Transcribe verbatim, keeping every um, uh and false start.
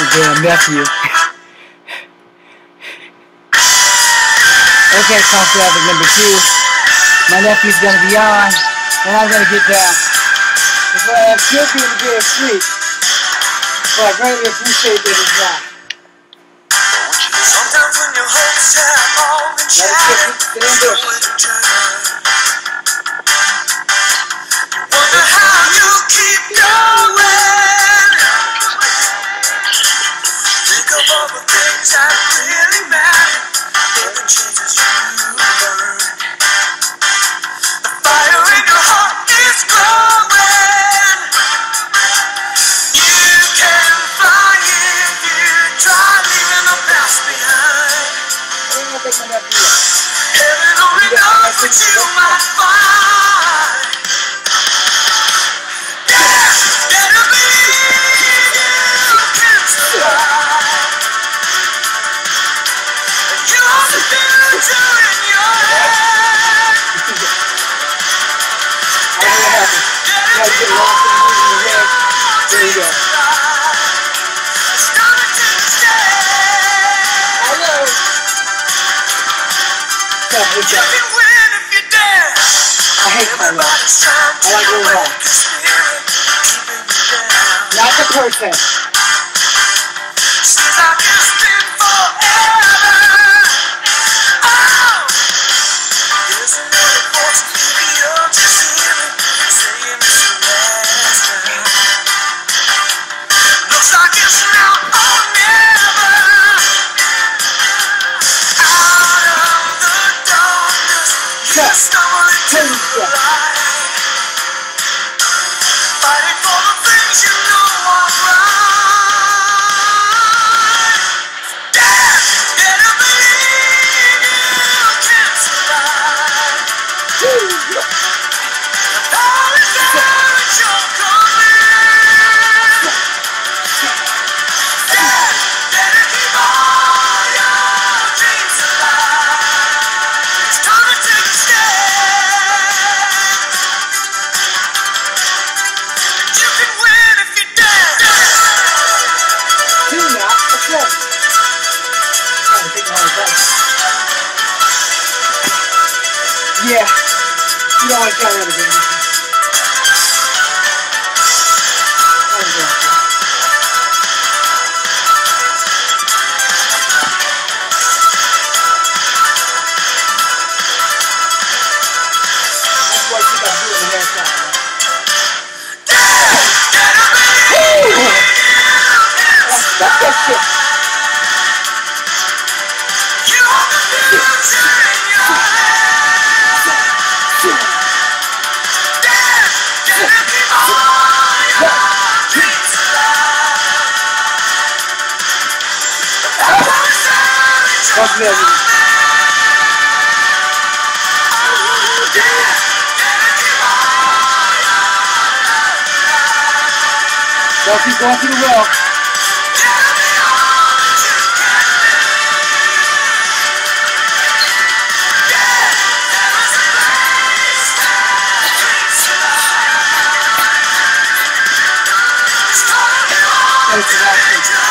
damn nephew. Okay, Coffee Traffic number two. My nephew's gonna be on, and I'm gonna get down. Before I have children to be asleep. So I greatly appreciate that it's not. Sometimes when your hopes have all been shattered, you wonder how you keep going. Think of all the things that really matter, all the chances you learn. The fire in your heart is growing. You can fly if you try, leaving the past behind. Heaven only knows what you might find. Yeah, better believe you can survive. And you hold the future in your hand. Yeah, better keep on your dreams alive. It's gonna take a stand. Hello. You can win if you dare. I hate my life. Everybody's trying to I like your break life. your spirit, keeping you down. Not the person. Seems like it's been forever. Oh, there's another voice, maybe you're just hearing, saying it's the last time. Looks like it's now or never. Out of the darkness, you stumble into the light. Fighting for the things you know are right. Yeah, better believe you can survive. All is there at your command. Yeah, better keep all your dreams alive. It's time to take a stand. You can win if you dare. Do not accept. I'm taking all the time. Yeah. You don't want to carry out again. That's why I think I'm doing the hairstyle. Stop that shit. You hold the future in your hand. Yeah, better keep all your dreams alive. All is there at your Fuck me, I mean. command. Yeah, better keep all your Don't keep going to the well. Gotta be all that you can be. Yeah, there is a place where dreams survive. It's gonna be all Thanks for watching. that